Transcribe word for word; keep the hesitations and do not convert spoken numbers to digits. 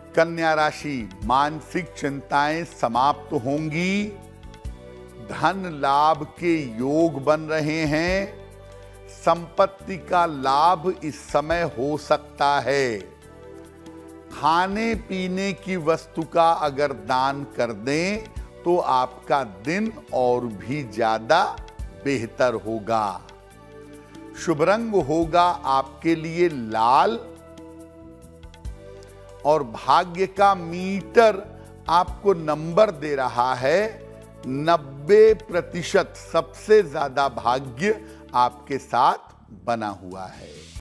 कन्या राशि, मानसिक चिंताएं समाप्त होंगी। धन लाभ के योग बन रहे हैं। संपत्ति का लाभ इस समय हो सकता है। खाने पीने की वस्तु का अगर दान कर दें तो आपका दिन और भी ज्यादा बेहतर होगा। शुभ रंग होगा आपके लिए लाल और भाग्य का मीटर आपको नंबर दे रहा है नब्बे प्रतिशत। सबसे ज्यादा भाग्य आपके साथ बना हुआ है।